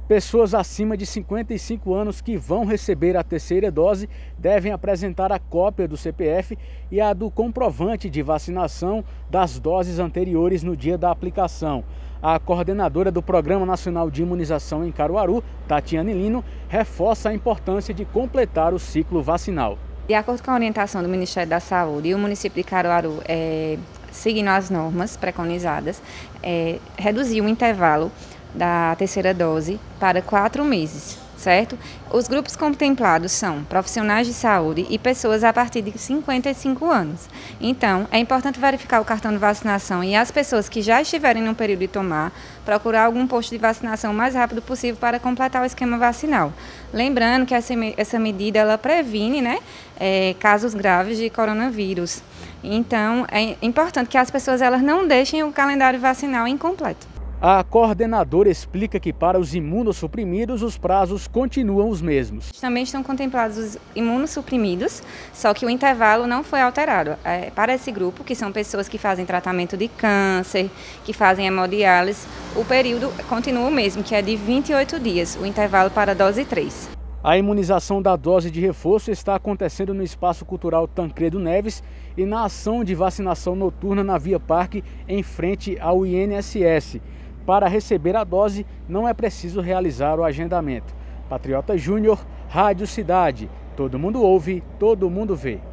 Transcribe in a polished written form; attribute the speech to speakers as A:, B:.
A: Pessoas acima de 55 anos que vão receber a terceira dose devem apresentar a cópia do CPF e a do comprovante de vacinação das doses anteriores no dia da aplicação. A coordenadora do Programa Nacional de Imunização em Caruaru, Tatiane Lino, reforça a importância de completar o ciclo vacinal.
B: De acordo com a orientação do Ministério da Saúde, o município de Caruaru, seguindo as normas preconizadas, reduziu o intervalo da terceira dose para 4 meses, certo? Os grupos contemplados são profissionais de saúde e pessoas a partir de 55 anos. Então, é importante verificar o cartão de vacinação e as pessoas que já estiverem no período de tomar, procurar algum posto de vacinação o mais rápido possível para completar o esquema vacinal. Lembrando que essa medida ela previne, casos graves de coronavírus. Então, é importante que as pessoas elas não deixem o calendário vacinal incompleto.
A: A coordenadora explica que para os imunossuprimidos os prazos continuam os mesmos.
B: Também estão contemplados os imunossuprimidos, só que o intervalo não foi alterado. Para esse grupo, que são pessoas que fazem tratamento de câncer, que fazem hemodiálise, o período continua o mesmo, que é de 28 dias, o intervalo para a dose 3.
A: A imunização da dose de reforço está acontecendo no Espaço Cultural Tancredo Neves e na ação de vacinação noturna na Via Parque, em frente ao INSS. Para receber a dose, não é preciso realizar o agendamento. Patriota Júnior, Rádio Cidade. Todo mundo ouve, todo mundo vê.